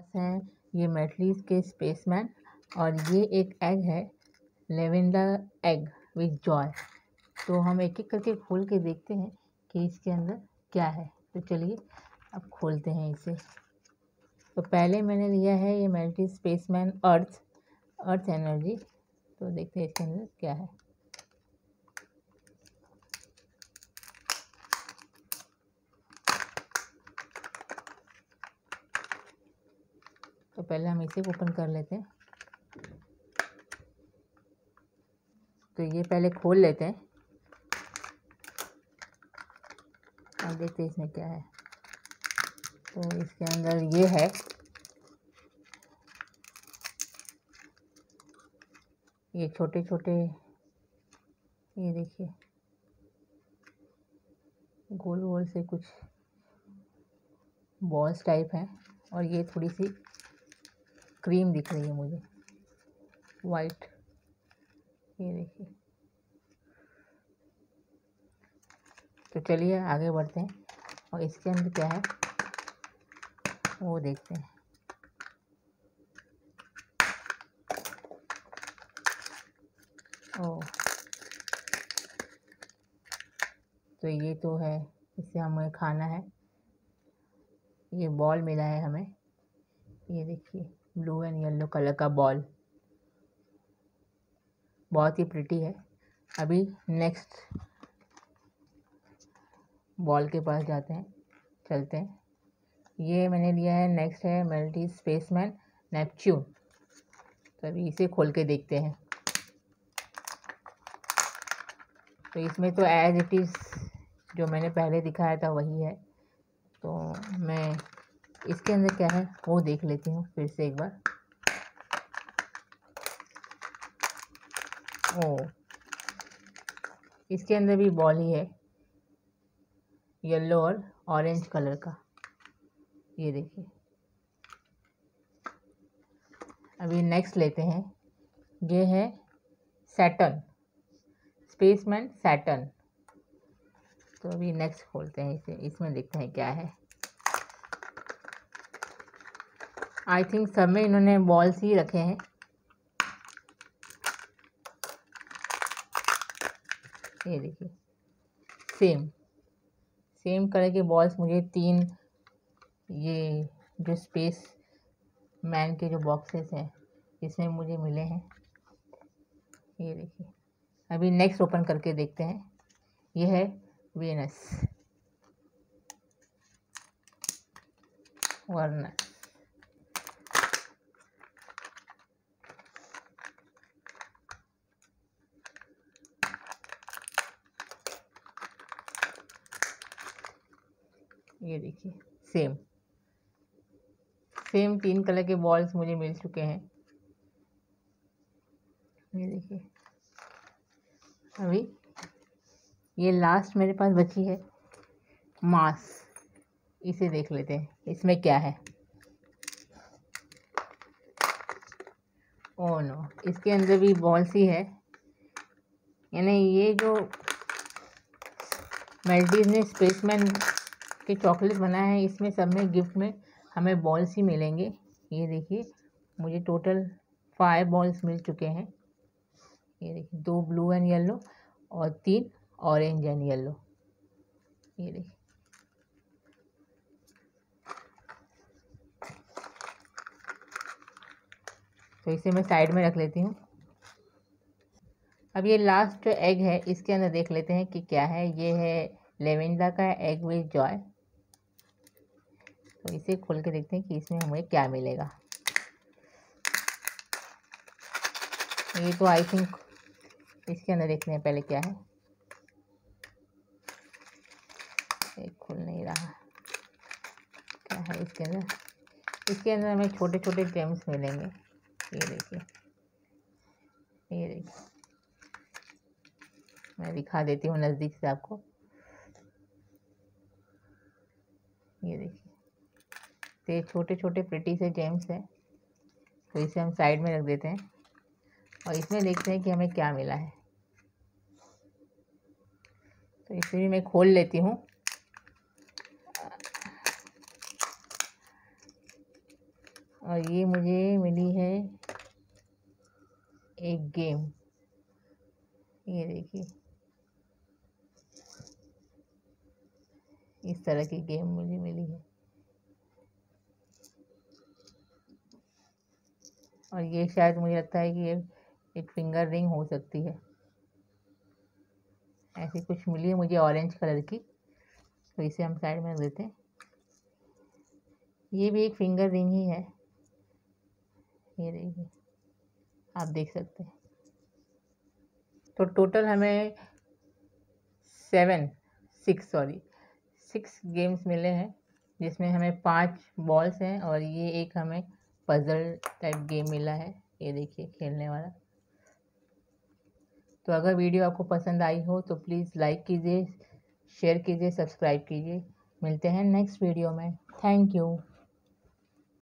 हैं ये मेटलीज के स्पेसमैन और ये एक एग है लेवेंडर एग विथ जॉय। तो हम एक एक करके खोल के देखते हैं कि इसके अंदर क्या है। तो चलिए अब खोलते हैं इसे। तो पहले मैंने लिया है ये मेटलीज स्पेसमैन अर्थ एनर्जी। तो देखते हैं इसके अंदर क्या है। तो पहले हम इसे ओपन कर लेते हैं। तो ये पहले खोल लेते हैं और देखते हैं इसमें क्या है। तो इसके अंदर ये है, ये छोटे छोटे, ये देखिए गोल गोल से कुछ बॉल्स टाइप हैं और ये थोड़ी सी क्रीम दिख रही है मुझे, वाइट। ये देखिए। तो चलिए आगे बढ़ते हैं और इसके अंदर क्या है वो देखते हैं। ओ, तो ये तो है, इसे हमें खाना है। ये बॉल मिला है हमें, ये देखिए ब्लू एंड येलो कलर का बॉल, बहुत ही प्रिटी है। अभी नेक्स्ट बॉल के पास जाते हैं, चलते हैं। ये मैंने लिया है, नेक्स्ट है मेटलीज स्पेसमैन नेपच्यून। तो अभी इसे खोल के देखते हैं। तो इसमें तो एज इट इज़ जो मैंने पहले दिखाया था वही है। तो मैं इसके अंदर क्या है वो देख लेती हूँ फिर से एक बार। ओ, इसके अंदर भी बॉल ही है, येलो और ऑरेंज कलर का। ये देखिए। अभी नेक्स्ट लेते हैं, ये है सैटर्न, स्पेसमैन सैटर्न। तो अभी नेक्स्ट खोलते हैं इसे, इसमें देखते हैं क्या है। आई थिंक सब में इन्होंने बॉल्स ही रखे हैं। ये देखिए सेम कलर के बॉल्स मुझे 3 ये जो स्पेस मैन के जो बॉक्सेस हैं इसमें मुझे मिले हैं। ये देखिए। अभी नेक्स्ट ओपन करके देखते हैं। ये है वीनस वर्नस। ये देखिए सेम 3 कलर के बॉल्स मुझे मिल चुके हैं। ये देखिए। अभी ये लास्ट मेरे पास बची है मास, इसे देख लेते हैं इसमें क्या है। ओह नो, इसके अंदर भी बॉल्स ही है। यानी ये जो मेटलीज ने स्पेसमैन के चॉकलेट बनाया है इसमें सब में गिफ्ट में हमें बॉल्स ही मिलेंगे। ये देखिए मुझे टोटल 5 बॉल्स मिल चुके हैं। ये देखिए 2 ब्लू एंड येलो और 3 ऑरेंज एंड येलो। ये देखिए। तो इसे मैं साइड में रख लेती हूँ। अब ये लास्ट जो एग है इसके अंदर देख लेते हैं कि क्या है। ये है लेवेंडर का एग विथ जॉय। तो इसे खोल के देखते हैं कि इसमें हमें क्या मिलेगा। ये तो आई थिंक इसके अंदर देखते हैं पहले क्या है। एक खुल नहीं रहा, क्या है इसके अंदर। इसके अंदर हमें छोटे छोटे जेम्स मिलेंगे। ये देखिए, ये देखिए मैं दिखा देती हूँ नज़दीक से आपको। ये देखिए, तो ये छोटे छोटे प्रिटी से जेम्स हैं। तो इसे हम साइड में रख देते हैं और इसमें देखते हैं कि हमें क्या मिला है। तो इसे भी मैं खोल लेती हूँ। और ये मुझे मिली है एक गेम, ये देखिए इस तरह की गेम मुझे मिली है। और ये शायद मुझे लगता है कि ये एक फिंगर रिंग हो सकती है, ऐसी कुछ मिली है मुझे ऑरेंज कलर की। तो इसे हम साइड में रख देते हैं। ये भी एक फिंगर रिंग ही है, ये देखिए आप देख सकते हैं। तो टोटल हमें 6 गेम्स मिले हैं, जिसमें हमें 5 बॉल्स हैं और ये एक हमें पजल टाइप गेम मिला है, ये देखिए खेलने वाला। तो अगर वीडियो आपको पसंद आई हो तो प्लीज़ लाइक कीजिए, शेयर कीजिए, सब्सक्राइब कीजिए। मिलते हैं नेक्स्ट वीडियो में। Thank you.